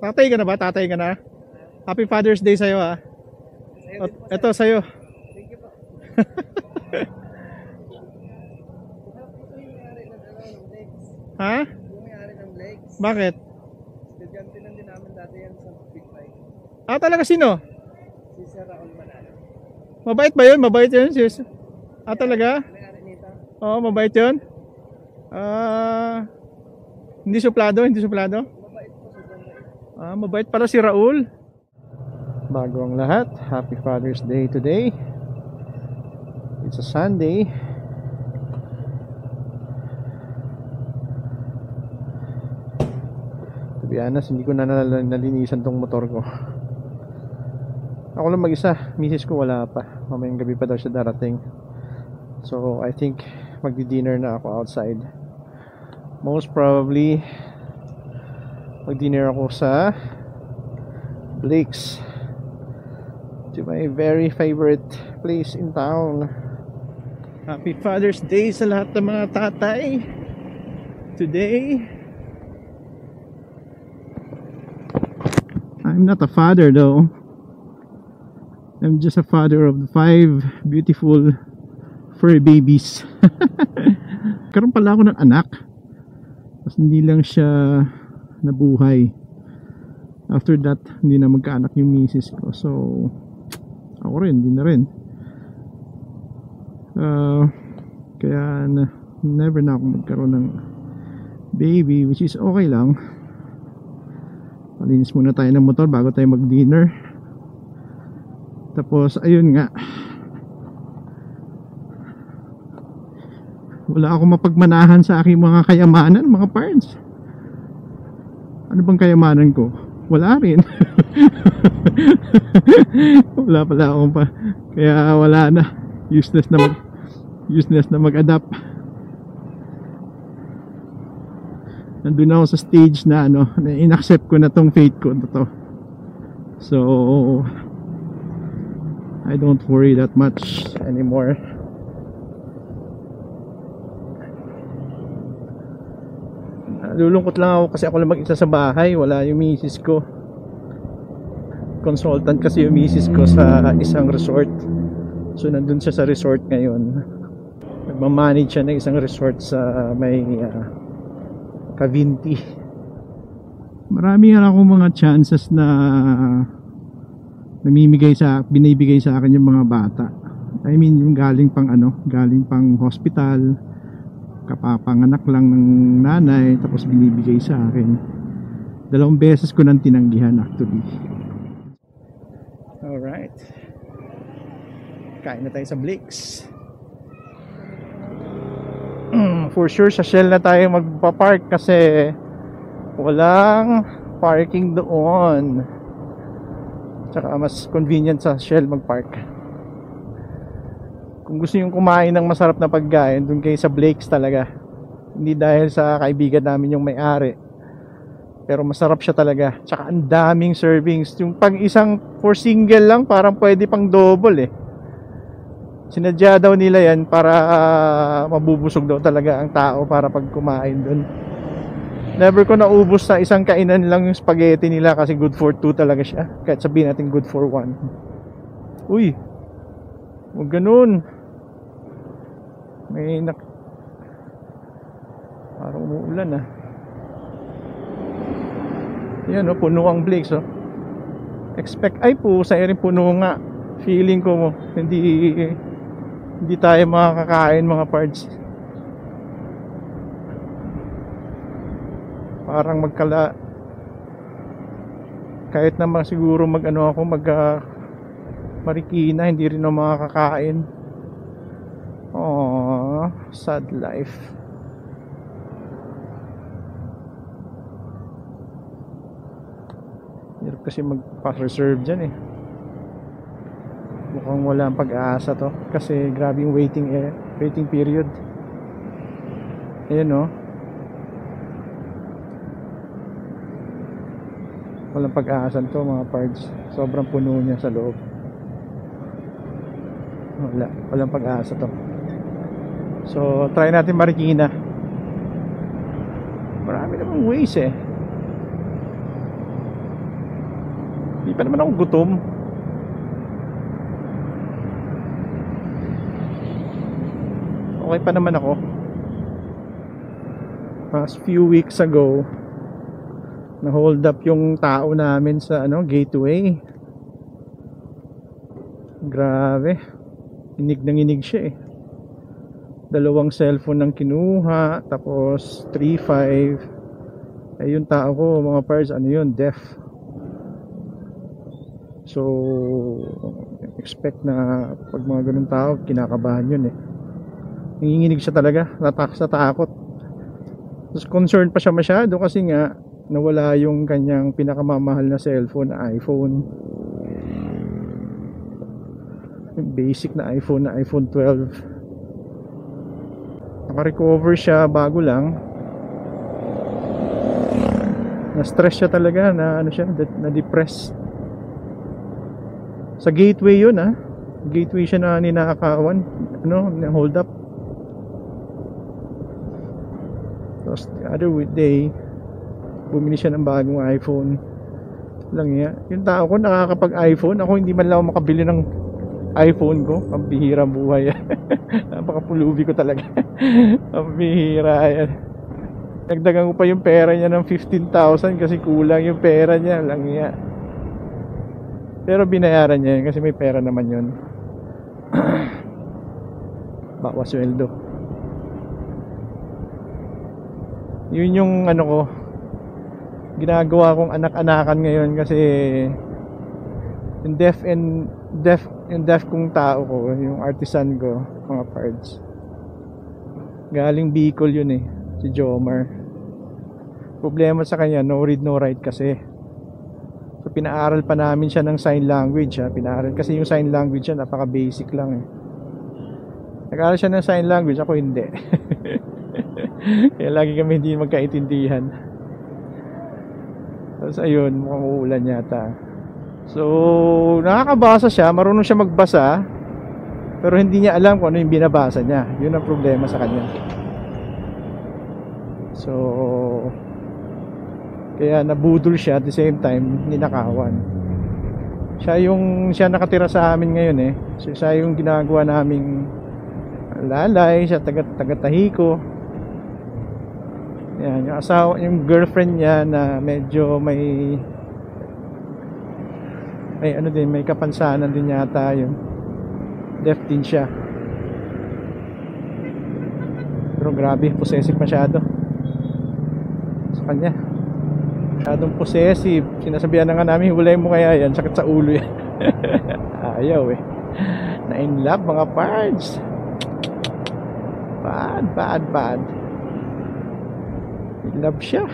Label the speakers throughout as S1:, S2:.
S1: Tatay ka na ba? Tatay ka na? Happy Father's Day sa'yo ha. Ito sa'yo.
S2: Thank you po.
S1: Ha?
S2: Yung may-ari ng legs.
S1: Bakit?
S2: Estudyante lang din namin dati yan sa Big Five.
S1: Ah, talaga sino?
S2: Si Sir Raul Manalo.
S1: Mabait ba yun? Mabait yun? Sis? Ah, talaga?
S2: May-ari nito.
S1: Oo, mabait yun? Ah, hindi suplado? Hindi suplado?
S2: Mabait po, sobrang mabait.
S1: Ah, mabait pala si Raul. Bago ang lahat, Happy Father's Day today. It's a Sunday. To be honest, hindi ko na nalinisan tong motor ko. Ako lang mag-isa, misis ko wala pa. Mamayang gabi pa daw siya darating. So I think magdi-dinner na ako outside. Most probably mag-dinner ako sa Blake's, to my very favorite place in town. Happy Father's Day sa lahat ng mga tatay today. I'm not a father though. I'm just a father of 5 beautiful furry babies. Karoon pala ako ng anak, tapos hindi lang siya nabuhay. After that, hindi na magkaanak yung misis ko. So ako rin, hindi na rin. Kaya never na ako magkaroon ng baby, which is okay lang. Malinis muna tayo ng motor bago tayo mag dinner. Tapos ayun nga, wala akong mapagmanahan sa aking mga kayamanan, mga parents. Ano bang kayamanan ko? Wala rin. Wala pala akong pa. Kaya wala na. Useless na mag-adapt. Nandun ako sa stage na na in-accept ko na tong fate ko na to. So I don't worry that much anymore. Lulungkot lang ako kasi ako lang mag-isa sa bahay. Wala yung misis ko. Consultant kasi yung misis ko sa isang resort. So nandun siya sa resort ngayon. Nagmamanage siya ng isang resort sa may Cavinti. Marami nga akong mga chances na binibigay sa akin yung mga bata. I mean yung galing pang hospital, kapapanganak lang ng nanay, tapos binibigay sa akin. 2 beses ko nang tinanggihan actually. Alright, kain na tayo sa Blake's. For sure sa Shell na tayo magpa-park kasi walang parking doon. Tsaka mas convenient sa Shell mag-park. Kung gusto yung kumain ng masarap na pagkain, dun kayo sa Blake's talaga. Hindi dahil sa kaibigan namin yung may-ari, pero masarap siya talaga. Tsaka ang daming servings. Yung pag isang for single lang, parang pwede pang double eh. Sinadya daw nila yan para mabubusog daw talaga ang tao para pag kumain dun. Never ko naubos sa isang kainan lang yung spaghetti nila kasi good for 2 talaga siya. Kahit sabihin natin good for 1. Uy, huwag ganun. Parang umuulan ah. Yan oh, puno ang Blake's oh. Ay po, sa rin puno nga. Feeling ko hindi tayo makakakain mga parts. Parang kahit naman siguro Marikina, hindi rin ako makakakain. Oh, sad life. Hirap kasi magpa-reserve dyan eh. Mukhang wala ang pag-aasa to kasi grabe yung waiting period. Ayan oh. Walang pag-aasan to mga parts. Sobrang puno niya sa loob. Walang pag-asa to. So try natin Marikina. Marami namang ways eh. Hindi pa naman ako gutom. Okay pa naman ako. Past few weeks ago, na-hold up yung tao namin sa gateway. Grabe. Inig siya eh. 2 cellphone ang kinuha, tapos 3.5. Eh yung tao ko, mga parts, deaf. So, expect na pag mga ganun tao, kinakabahan yun eh. Nanginginig siya talaga, sa takot. Tapos concerned pa siya masyado kasi nga nawala yung kanyang pinakamamahal na cellphone na iPhone. Yung basic na iPhone 12. Naka-recover siya bago lang. Na-stress siya talaga, na-depress. Sa gateway yun Gateway siya na ninakawan, na-hold up. Tapos the other day, bumili siya ng bagong iPhone. Lang yan. Yung tao ko nakakapag-iPhone, ako hindi man lang ako makabili ng iPhone ko. Ang bihira buhay. Napakapulubi ko talaga. Ang bihira yan. Nagdagan ko pa yung pera niya ng 15,000 kasi kulang yung pera niya. Lang yan. Pero binayaran niya yun kasi may pera naman yun. Bawas sweldo. Yun yung ko, ginagawa kong anak-anakan ngayon kasi yung deaf kong tao ko, yung artisan ko, mga parts. Galing Bicol yun si Jomar. Problema sa kanya, no read no write kasi. So pinaaral pa namin siya ng sign language Pinaaral kasi yung sign language napaka basic lang Nag-aaral siya ng sign language, ako hindi. Kaya lagi kami hindi magkaintindihan. Tapos ayun, mukhang uulan yata. So nakakabasa siya, marunong siya magbasa, pero hindi niya alam kung ano yung binabasa niya. Yun ang problema sa kanya. So kaya nabudol siya, at the same time ninakawan. Siya nakatira sa amin ngayon So siya yung ginagawa naming lalay, siya taga-Tahiko. Yan, yung asawa, yung girlfriend niya na medyo may may kapansanan din yata yun. Deaf din siya. Pero grabe, possessive masyado sa kanya. Masyadong possessive. Sinasabihan na nga namin, hulay mo kaya yan, sakit sa ulo yan. Ayaw na in love mga pards. Bad. In love siya.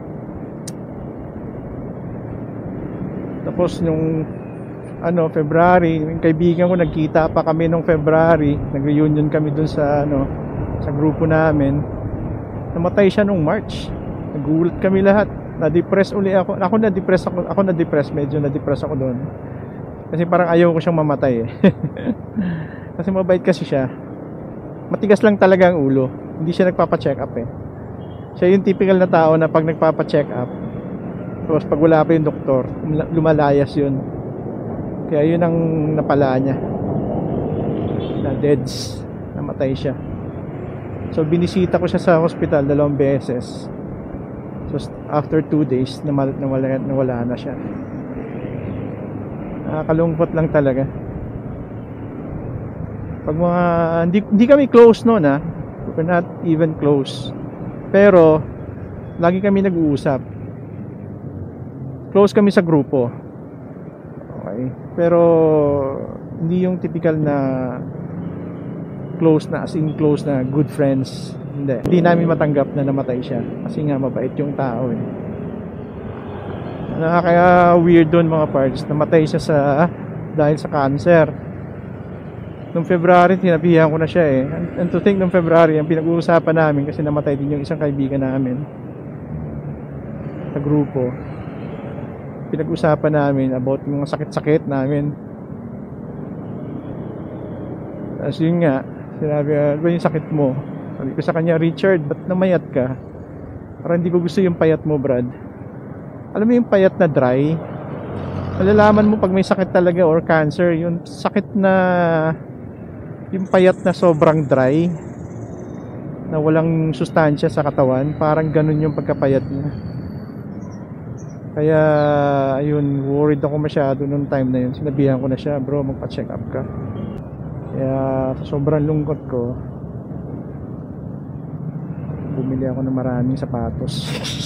S1: Tapos nung February, yung kaibigan ko, nagkita pa kami nung February, nag-reunion kami dun sa sa grupo namin. Namatay siya nung March. Nagulat kami lahat. Na-depress uli ako. Ako na-depress, medyo na-depress ako doon. Kasi parang ayaw ko siyang mamatay Kasi mabait kasi siya. Matigas lang talaga ang ulo. Hindi siya nagpapa-check up Siya yung typical na tao na pag nagpapa-check up, tapos pag wala pa yung doktor, lumalayas yun. Kaya yun ang napala niya. Na deads. Namatay siya. So binisita ko siya sa hospital 2 beses. So after 2 days, nawala na siya. Nakakalungkot lang talaga. Pag mga hindi kami close noon we're not even close, pero lagi kami nag-uusap. Close kami sa grupo, okay, pero hindi yung typical na close na, as in close na good friends. Hindi namin matanggap na namatay siya kasi nga mabait yung tao Kaya weird doon mga parts. Namatay siya dahil sa cancer. Noong February, tinabihan ko na siya And to think, noong February, ang pinag-uusapan namin, kasi namatay din yung isang kaibigan namin sa grupo. Pinag-uusapan namin about yung mga sakit-sakit namin. Tapos yun nga, sinabi, ano ba yung sakit mo? Sabi ko sa kanya, Richard, ba't namayat ka? Parang hindi ko gusto yung payat mo, Brad. Alam mo yung payat na dry? Malalaman mo pag may sakit talaga or cancer, yung sakit na yung payat na sobrang dry, na walang sustansya sa katawan, parang ganun yung pagkapayat niya. Kaya ayun, worried ako masyado nung time na yun. Sinabihan ko na siya, bro, magpa-check up ka. Kaya sa sobrang lungkot ko, bumili ako ng maraming sapatos.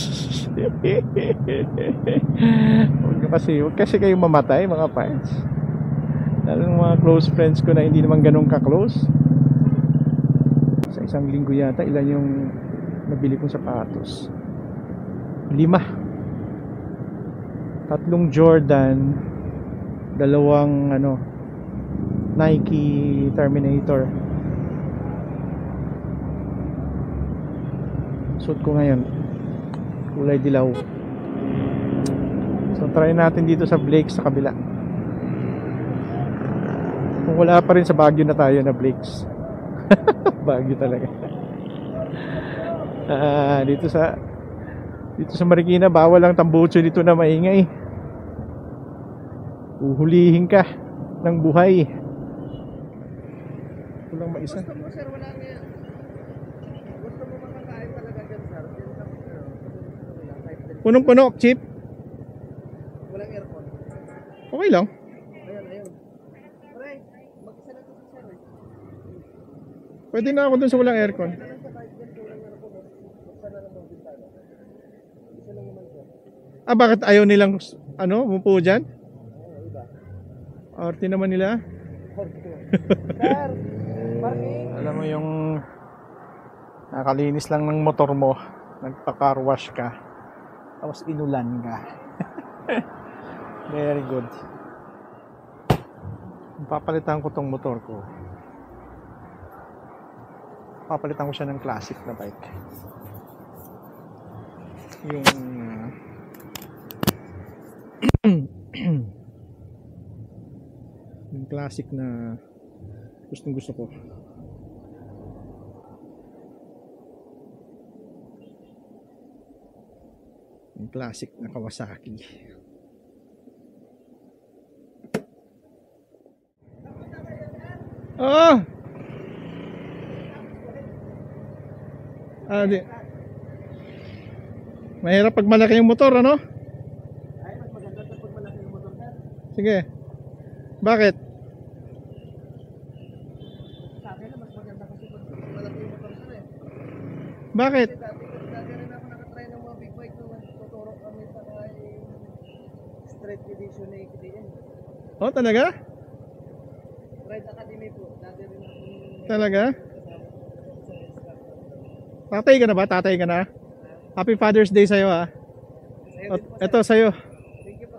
S1: Huwag kasi kayo mamatay, mga fans. Lalo ng mga close friends ko na hindi naman ganun ka-close. Sa isang linggo yata, ilan yung nabili kong sapatos? 5. 3 Jordan, 2 Nike Terminator. Suot ko ngayon, kulay dilaw. So try natin dito sa Blake's sa kabila. Kung wala pa rin sa Baguio na tayo na Blake's. Baguio talaga. Dito sa Marikina, bawal ang tambucho dito na maingay. Uhulihin ka ng buhay. Kulang maisa.
S2: Gusto mo, sir, wala nga. Gusto mo makakain talaga dyan, sir?
S1: Punong-puno, cheap.
S2: Walang aircon.
S1: Okay lang.
S2: Ayun. Pre, mag-isa na ito si sir.
S1: Pwede na ako dun sa walang aircon. Bakit ayaw nilang umupo dyan? Orti naman nila.
S2: Sir, parking.
S1: Alam mo yung nakalinis lang ng motor mo, nagpa-car wash ka, tapos inulan ka. Very good. Papalitan ko tong motor ko. Papalitan ko siya ng classic na bike. Yung classic na gusto ko. Yung classic na Kawasaki. Di. Mahirap pag malaki yung motor, ano?
S2: Ay, mas maganda ito pag malaki yung motor, sir.
S1: Sige. Bakit?
S2: Sa akin na, mas maganda kasi pag malaki yung motor, sir, eh.
S1: Bakit?
S2: Kasi dati rin ako nakatry ng mga big bike nung tuturo kami sa street edition na KTM.
S1: Oh, talaga?
S2: Ride Academy po. Dati rin ako.
S1: Talaga? Tatay ka na ba? Tatay ka na? Happy Father's Day sa'yo, ha? Ito sa'yo.
S2: Thank you po.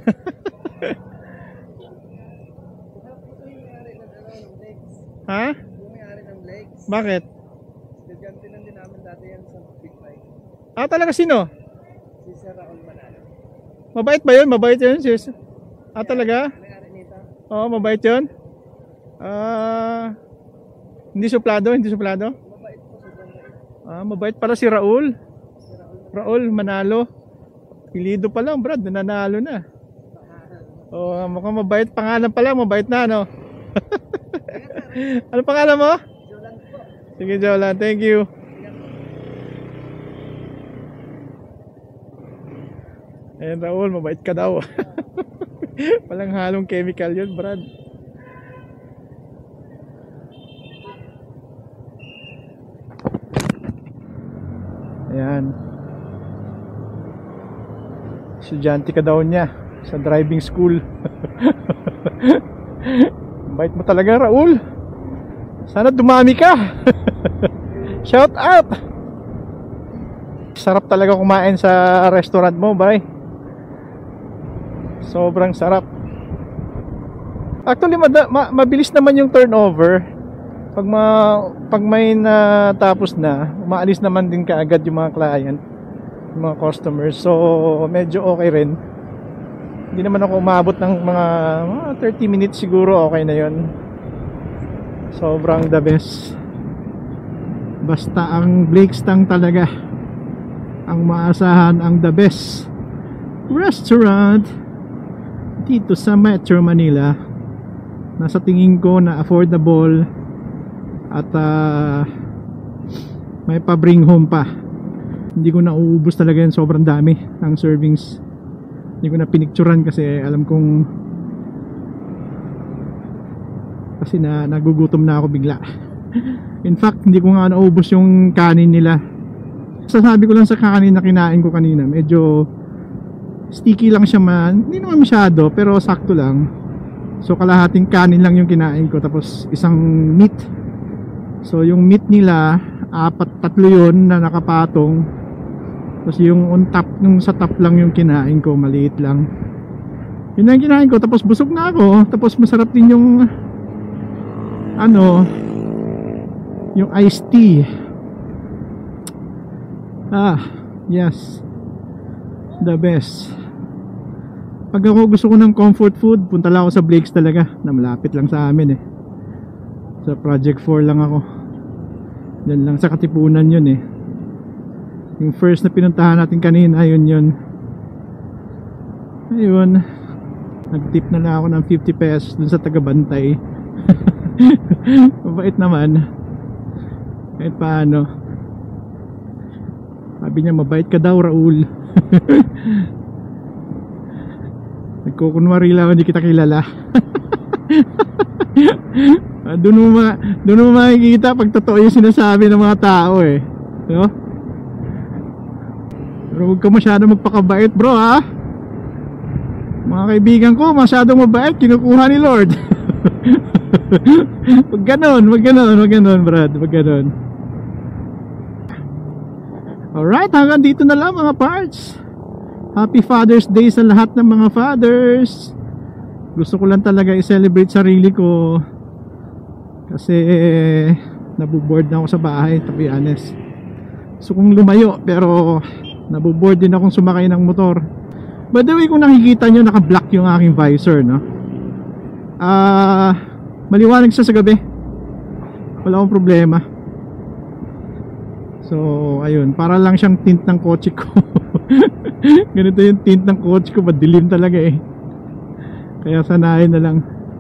S2: Ito yung may-ari ng legs.
S1: Ha?
S2: Yung may-ari ng legs.
S1: Bakit?
S2: Estudyante lang din namin dati yan sa big bike.
S1: Talaga sino?
S2: Si Sir Raul Manalo.
S1: Mabait ba yun? Mabait yun, sis? Talaga?
S2: May-ari nito.
S1: Oo, mabait yun? Hindi suplado? Hindi suplado?
S2: Mabait po si Don.
S1: Mabait para si Raul. Raul Manalo. Pilido pa lang, Brad, nanalo na. Mukhang mabait. Pangalan pa lang, mabait na, no? Ano pangalan mo?
S2: Jolan po.
S1: Sige, Jolan. Thank you. Ayan, Raul, mabait ka daw. Walang halong chemical yun, Brad. Ayan. Estudyante ka daw niya sa driving school. Bait mo talaga, Raul. Sana dumami ka. Shout out. Sarap talaga kumain sa restaurant mo, bye. Sobrang sarap. Actually, mabilis naman yung turnover. Pag may natapos na, umaalis naman din kaagad yung mga client, yung mga customers. So medyo okay rin. Hindi naman ako umabot ng mga 30 minutes siguro, okay na yon. Sobrang the best. Basta ang Blake's Tang talaga ang maasahan, ang the best restaurant dito sa Metro Manila na sa tingin ko na affordable at may pa bring home pa. Hindi ko na uubos talaga yan, sobrang dami ang servings. Hindi ko na pinicturan kasi alam kong nagugutom na ako bigla. In fact, hindi ko nga naubos yung kanin nila. Sasabi ko lang sa kanin na kinain ko kanina, medyo sticky lang siya man. Hindi naman masyado, pero sakto lang. So kalahating kanin lang yung kinain ko, tapos isang meat. So yung meat nila, tatlo yun na nakapatong. Tapos yung on top, nung sa top lang yung kinain ko, maliit lang. Yun ang kinain ko, tapos busog na ako. Tapos masarap din yung yung iced tea. Yes, the best. Pag ako gusto ko ng comfort food, punta lang ako sa Blake's talaga, na malapit lang sa amin sa Project 4 lang ako. Diyan lang sa Katipunan yun Yung first na pinuntahan natin kanina, yun. Ayun, nag-tip na lang ako ng 50 pesos dun sa tagabantay. Mabait naman kahit paano. Sabi niya, mabait ka daw, Raul. Nagkukunwari lang, hindi kita kilala. Doon mo makikita pag totoo yung sinasabi ng mga tao no? Pero huwag ka masyado magpakabait, bro, ha. Mga kaibigan ko masyadong mabait, kinukuha ni Lord. Wag ganon, Brad, wag ganon. Alright, hanggang dito na lang mga parts. Happy Father's Day sa lahat ng mga fathers. Gusto ko lang talaga i-celebrate sarili ko kasi nabuboard na ako sa bahay, to be honest. Gusto kong lumayo pero nabuboard din akong sumakay ng motor. By the way, kung nakikita nyo, naka-black yung aking visor, no? Maliwanag siya sa gabi, wala akong problema. So ayun, para lang siyang tint ng kotse ko. Ganito yung tint ng kotse ko, madilim talaga kaya sanayin na lang.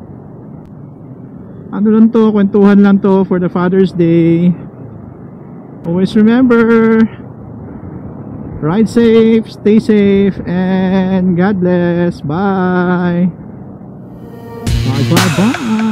S1: Ano lang to, kwentuhan lang to for the Father's Day. Always remember, ride safe, stay safe, and God bless. Bye. Bye.